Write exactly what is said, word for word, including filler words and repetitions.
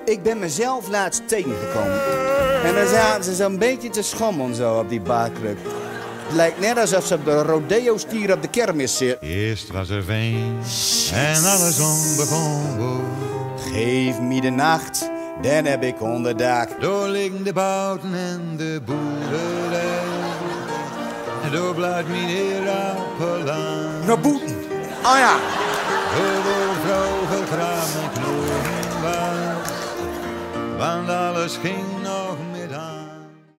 Ik ben mezelf laatst tegengekomen. En dan zaten ze zo'n beetje te schommelen zo op die baarkruk. Het lijkt net alsof ze op de rodeo-stier op de kermis zit. Eerst was er veen en alle zon begon woed. Geef me de nacht, dan heb ik onderdak. Door liggen de bouten en de boerderij. En door blijft meneer Appelaan. Naar boeten. Oh ja. Door vrouw vergraven en knopen was. Want alles ging